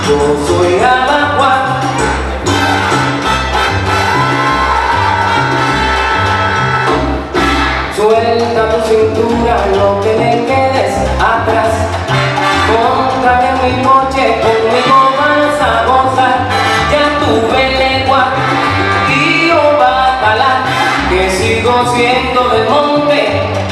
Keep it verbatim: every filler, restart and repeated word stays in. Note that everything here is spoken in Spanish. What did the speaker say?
Yo soy Abagua. Suelta tu cintura, no te me quedes atrás. Móntate en mi coche, conmigo vas a gozar. Ya tuve lengua y yo batalá, que sigo siendo del monte.